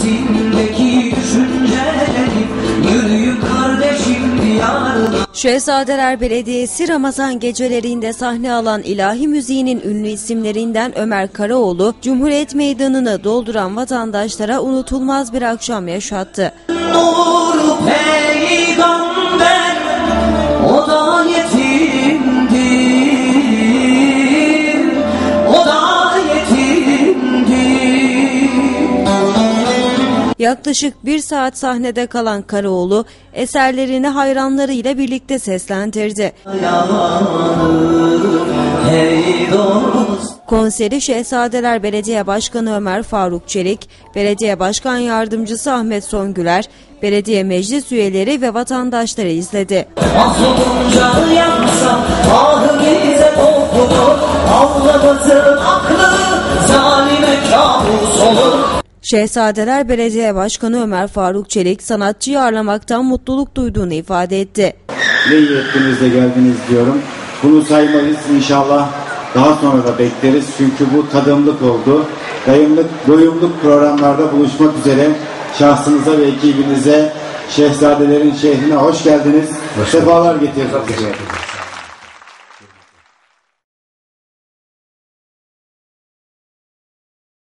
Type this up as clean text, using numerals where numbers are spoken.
içimdeki düşüncelerim, yürüyün kardeşim diyarına. Şehzadeler Belediyesi Ramazan gecelerinde sahne alan ilahi müziğinin ünlü isimlerinden Ömer Karaoğlu, Cumhuriyet Meydanı'nı dolduran vatandaşlara unutulmaz bir akşam yaşattı. Nur peygamber, o da yetimdir, o da yetimdir. Yaklaşık 1 saat sahnede kalan Karaoğlu, eserlerini hayranlarıyla birlikte seslendirdi. Konseri Şehzadeler Belediye Başkanı Ömer Faruk Çelik, Belediye Başkan Yardımcısı Ahmet Songüler, belediye meclis üyeleri ve vatandaşları izledi. Mahvolunca yansa, ahimize dokunur, Allah'ın aklı zalime kabus olur. Şehzadeler Belediye Başkanı Ömer Faruk Çelik, sanatçıyı ağırlamaktan mutluluk duyduğunu ifade etti. Ne iyi ettiniz de geldiniz diyorum. Bunu saymayız, inşallah daha sonra da bekleriz. Çünkü bu tadımlık oldu. Doyumluk programlarda buluşmak üzere. Şahsınıza ve ekibinize, Şehzadelerin şehrine hoş geldiniz. Sefalar getirdiniz.